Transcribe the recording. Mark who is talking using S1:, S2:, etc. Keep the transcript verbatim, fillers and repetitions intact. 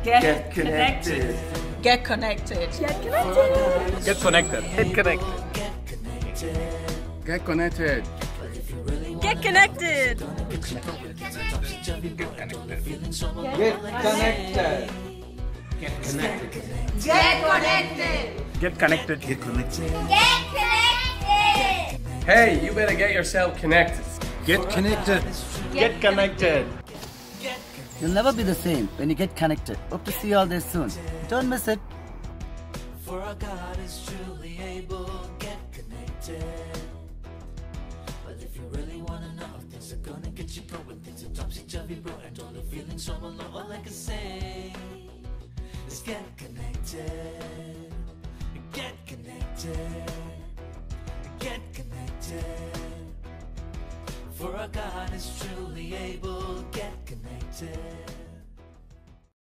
S1: Get,
S2: Get connected.
S1: Get connected.
S3: Get connected.
S4: Get connected.
S5: Get connected.
S6: Get connected.
S3: Get connected.
S2: Get connected.
S5: Get connected.
S2: Get connected.
S1: Get connected.
S4: Get connected.
S2: Get connected.
S7: Get connected!
S2: Hey, you better get yourself connected.
S4: Get connected.
S5: Get connected.
S8: You'll never be the same when you get connected. Hope to see you all there soon. Don't miss it.
S9: For our God is truly able, get connected. But if you really wanna know if things are gonna get you going, things are topsy-turvy, bro, and all the feelings so alone, all I can say is get connected. Get connected. Get connected. For our God is truly able, get connected.